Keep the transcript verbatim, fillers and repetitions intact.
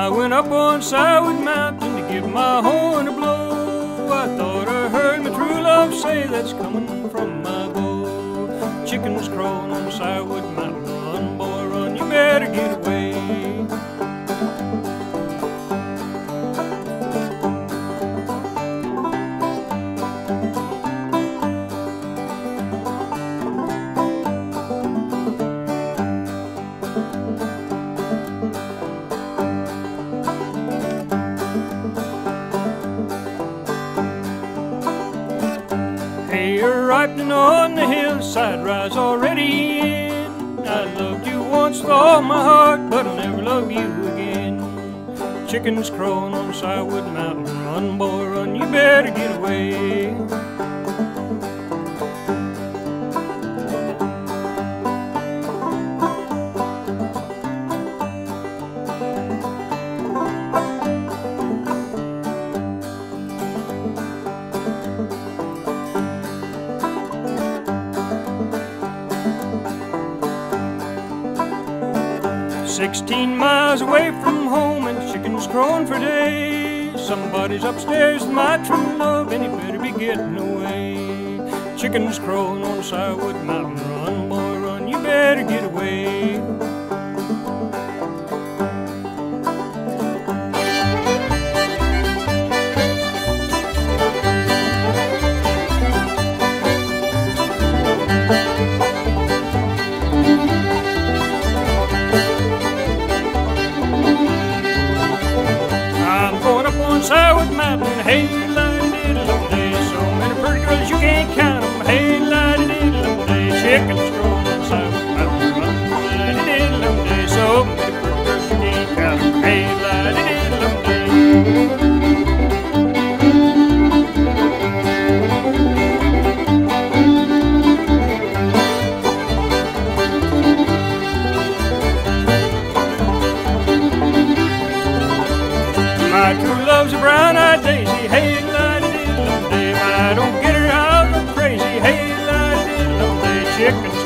I went up on Sourwood Mountain to give my horn a blow. I thought I heard my true love say that's coming from my bow. Chickens crowing on Sourwood Mountain, run boy run, you better get away. Hey, you're ripening on the hillside, rise already in. I loved you once with all my heart, but I'll never love you again. Chickens crowing on Sourwood Mountain, run boy run, you better get away. Sixteen miles away from home and chickens crowing for days. Somebody's upstairs with my true love and he better be getting away. Chickens crowing on Sourwood Mountain, run boy run, you better get away. Sourwood Mountain, hey, la-di-di-di-dum-day. So many pretty girls you can't count them. Hey, la-di-di-di-dum-day. Chickens crowing on Sourwood Mountain, run, la-di-di-di-dum-day. So many pretty girls you can't count them. Hey, la-di-di-di-dum-day. My true love's a brown-eyed daisy, hey, la-di-di-dum-day. If I don't get her, I'll go crazy, hey, la-di-di-dum-day. Chickens